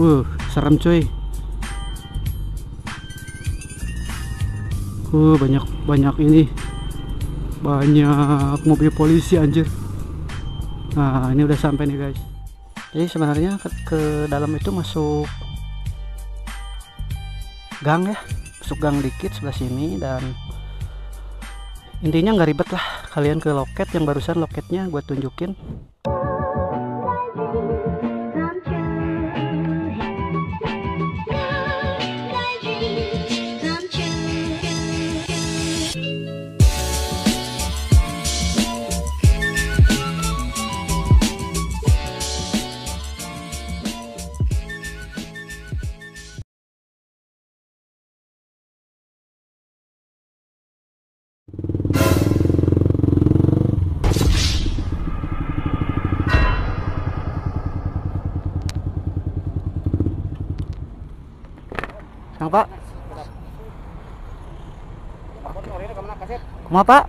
Serem cuy. Banyak ini, banyak mobil polisi anjir. Nah ini udah sampai nih guys. Jadi sebenarnya ke dalam itu masuk gang ya, masuk gang dikit sebelah sini, dan intinya nggak ribet lah. Kalian ke loket yang barusan, loketnya gue tunjukin. Kang Pak, kumaha Pak?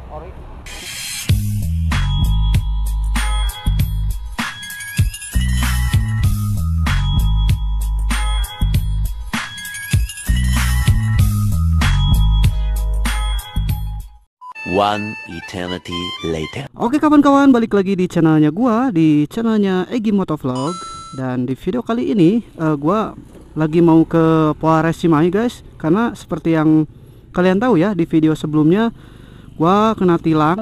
One eternity later. Oke kawan-kawan, balik lagi di channelnya gua, di channelnya Egi Motovlog. Dan di video kali ini gua lagi mau ke Polres Cimahi guys, karena seperti yang kalian tahu ya, di video sebelumnya gua kena tilang,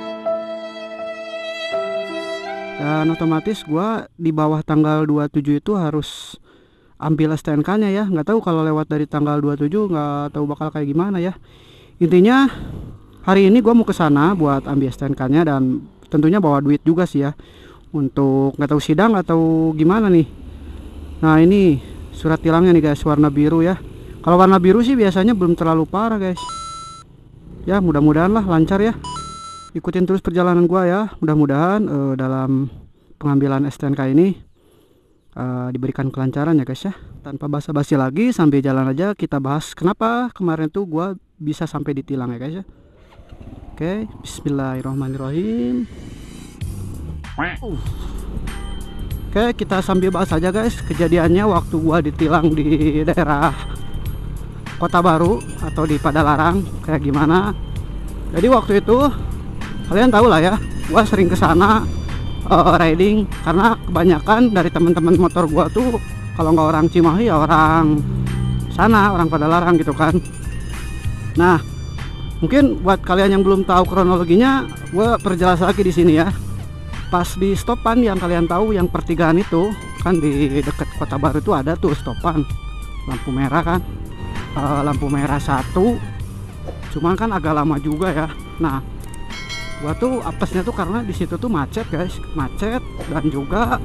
dan otomatis gua di bawah tanggal 27 itu harus ambil STNK nya ya. Nggak tahu kalau lewat dari tanggal 27 nggak tahu bakal kayak gimana ya. Intinya hari ini gua mau ke sana buat ambil STNK nya, dan tentunya bawa duit juga sih ya, untuk nggak tahu sidang atau gimana nih. Nah ini surat tilangnya nih guys, warna biru ya. Kalau warna biru sih biasanya belum terlalu parah guys. Ya mudah-mudahan lah lancar ya. Ikutin terus perjalanan gua ya. Mudah-mudahan dalam pengambilan STNK ini diberikan kelancaran ya guys ya. Tanpa basa-basi lagi, sambil jalan aja kita bahas kenapa kemarin tuh gua bisa sampai ditilang ya guys ya. Oke, bismillahirrahmanirrahim. Oke, kita sambil bahas aja guys kejadiannya waktu gua ditilang di daerah Kota Baru atau di Padalarang kayak gimana. Jadi waktu itu kalian tahu lah ya, gua sering kesana riding, karena kebanyakan dari teman-teman motor gua tuh kalau nggak orang Cimahi ya orang sana, orang Padalarang gitu kan. Nah, mungkin buat kalian yang belum tahu kronologinya, gua perjelas lagi di sini ya. Pas di stopan yang kalian tahu, yang pertigaan itu kan, di dekat Kota Baru itu ada tuh stopan lampu merah kan, lampu merah satu, cuman kan agak lama juga ya. Nah gua tuh apesnya tuh karena di situ tuh macet guys, macet, dan juga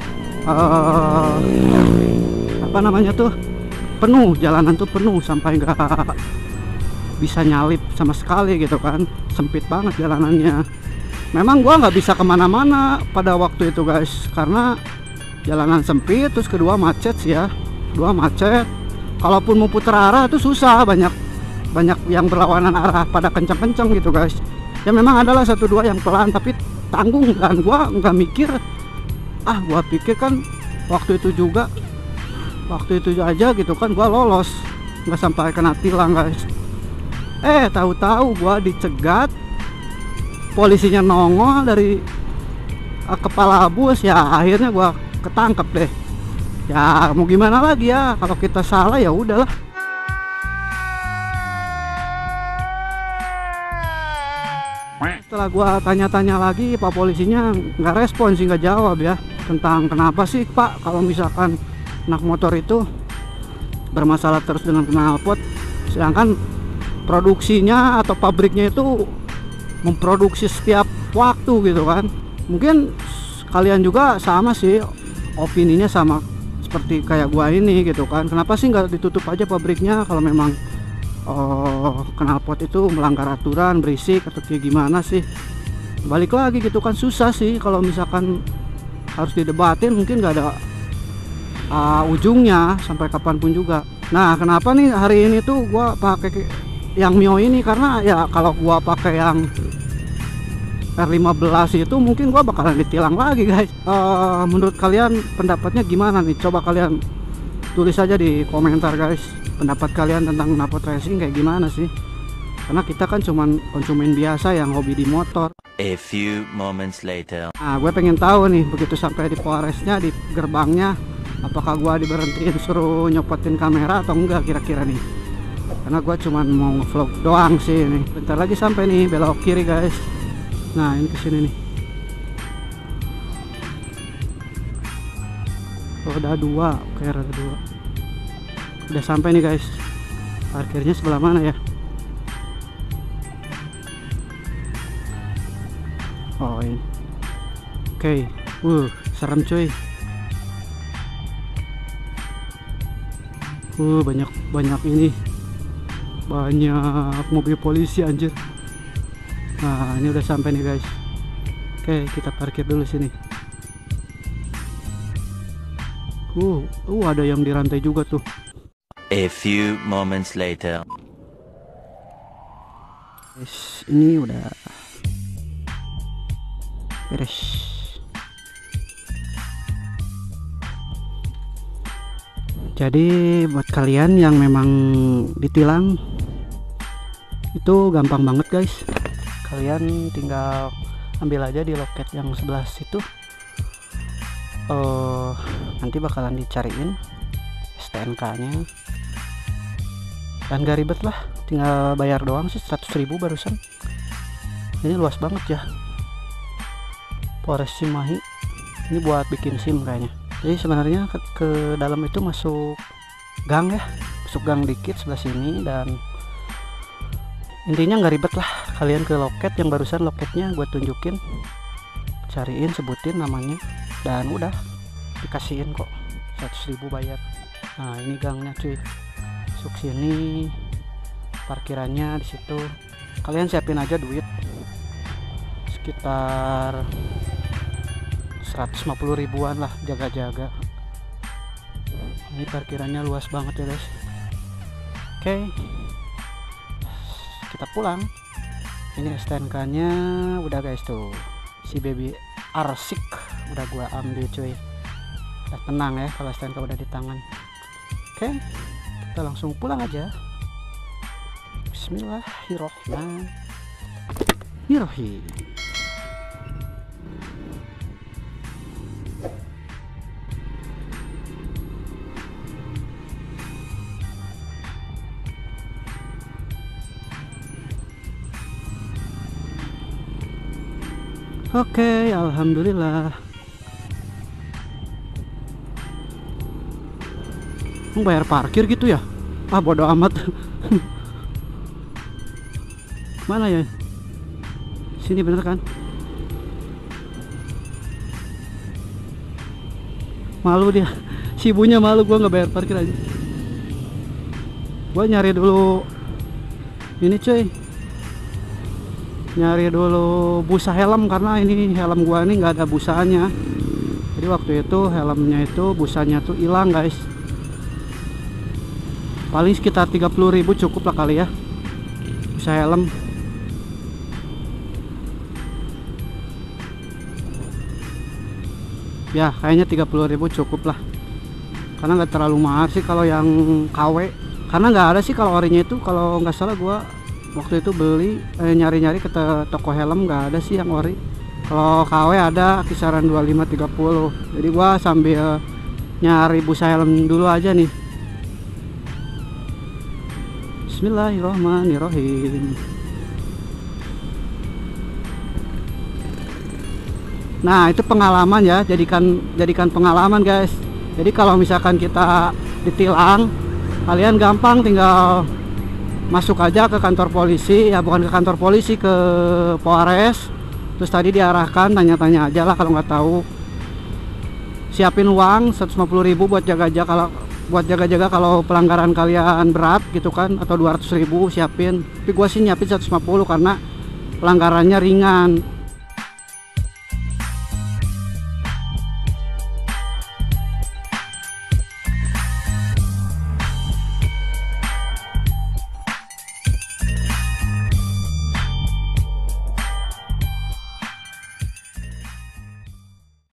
apa namanya tuh, penuh, jalanan tuh penuh sampai nggak bisa nyalip sama sekali gitu kan, sempit banget jalanannya. Memang gua nggak bisa kemana-mana pada waktu itu guys, karena jalanan sempit, terus kedua macet sih ya, kedua macet. Kalaupun mau putar arah itu susah, banyak yang berlawanan arah pada kencang-kencang gitu guys. Ya memang adalah satu dua yang pelan tapi tanggung, dan gua nggak mikir, gua pikir kan waktu itu aja gitu kan gua lolos, nggak sampai kena tilang guys. Tahu-tahu gua dicegat, polisinya nongol dari kepala bus ya, akhirnya gua ketangkep deh. Ya mau gimana lagi ya, kalau kita salah ya udahlah. Setelah gua tanya-tanya lagi, pak polisinya nggak respon sih, nggak jawab ya tentang kenapa sih pak kalau misalkan anak motor itu bermasalah terus dengan knalpot, sedangkan produksinya atau pabriknya itu memproduksi setiap waktu gitu kan. Mungkin kalian juga sama sih, opininya sama seperti kayak gua ini gitu kan. Kenapa sih nggak ditutup aja pabriknya kalau memang knalpot itu melanggar aturan, berisik atau kayak gimana sih? Balik lagi gitu kan, susah sih kalau misalkan harus didebatin, mungkin nggak ada ujungnya sampai kapanpun juga. Nah kenapa nih hari ini tuh gua pakai yang Mio ini, karena ya kalau gua pakai yang R15 itu mungkin gua bakalan ditilang lagi guys. Menurut kalian pendapatnya gimana nih? Coba kalian tulis aja di komentar guys, pendapat kalian tentang knalpot racing kayak gimana sih, karena kita kan cuman konsumen biasa yang hobi di motor. A few moments later. Nah, gue pengen tahu nih, begitu sampai di Polresnya, di gerbangnya, apakah gue diberhentiin suruh nyopotin kamera atau enggak kira-kira nih, karena gue cuman mau nge-vlog doang sih nih. Bentar lagi sampai nih, belok kiri guys. Nah, ini kesini nih. Roda 2, oke, roda 2. Udah sampai nih guys. Parkirnya sebelah mana ya? Oh ini. Oke. Serem cuy. Banyak ini. Banyak mobil polisi anjir. Nah, ini udah sampai nih guys. Oke, kita parkir dulu sini. Ada yang dirantai juga tuh. A few moments later. Guys, ini udah beres. Jadi buat kalian yang memang ditilang, itu gampang banget guys. Kalian tinggal ambil aja di loket yang sebelah situ. Nanti bakalan dicariin STNK nya, dan gak ribet lah, tinggal bayar doang sih, 100.000 barusan. Ini luas banget ya, Polres Cimahi. Ini buat bikin SIM kayaknya. Jadi sebenarnya ke dalam itu masuk gang ya, masuk gang dikit sebelah sini, dan intinya nggak ribet lah. Kalian ke loket yang barusan, loketnya gue tunjukin, cariin, sebutin namanya, dan udah dikasihin kok, 100.000 bayar. Nah, ini gangnya cuy, masuk sini, parkirannya di situ. Kalian siapin aja duit sekitar 150 ribuan lah, jaga-jaga. Ini parkirannya luas banget ya guys. Oke, kita pulang. Ini STNK nya udah guys tuh, si baby arsik udah gua ambil cuy. Udah tenang ya kalau STNK udah di tangan. Oke, kita langsung pulang aja. Bismillahirrohmanirrohim. Oke, alhamdulillah. Bayar parkir gitu ya? Bodo amat. Mana ya? Sini bener kan? Malu dia. Si ibunya malu, gua nggak bayar parkir aja. Gua nyari dulu ini cuy. Nyari dulu busa helm, karena ini helm gua nih nggak ada busanya. Jadi waktu itu helmnya itu busanya tuh hilang guys. Paling sekitar 30.000 cukup lah kali ya, busa helm. Ya kayaknya 30.000 cukup lah, karena nggak terlalu mahal sih kalau yang KW. Karena nggak ada sih kalau orinya itu, kalau nggak salah gua waktu itu beli nyari-nyari ke toko helm, nggak ada sih yang ori. Kalau KW ada kisaran 25-30. Jadi gua sambil nyari busa helm dulu aja nih. Bismillahirrohmanirrohim. Nah, itu pengalaman ya, jadikan pengalaman guys. Jadi kalau misalkan kita ditilang, kalian gampang tinggal masuk aja ke kantor polisi, ya bukan ke kantor polisi, ke Polres. Terus tadi diarahkan, tanya-tanya aja lah kalau nggak tahu. Siapin uang 150.000 buat jaga-jaga kalau pelanggaran kalian berat gitu kan, atau 200.000 siapin. Tapi gua sih nyiapin 150 karena pelanggarannya ringan.